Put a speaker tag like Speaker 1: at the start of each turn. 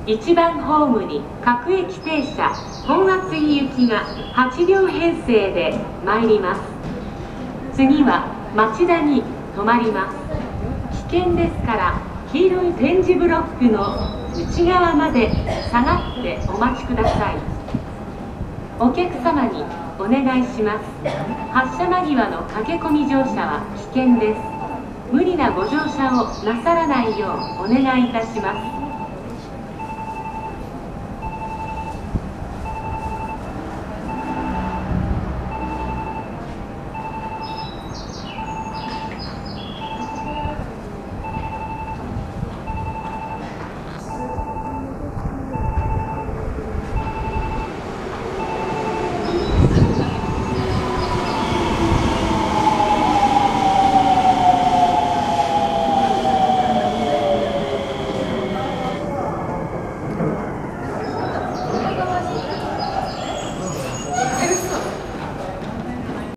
Speaker 1: 1番ホームに各駅停車本厚木行きが8両編成で参ります。次は町田に止まります。危険ですから黄色い点字ブロックの内側まで下がってお待ちください。お客様にお願いします。発車間際の駆け込み乗車は危険です。無理なご乗車をなさらないようお願いいたします。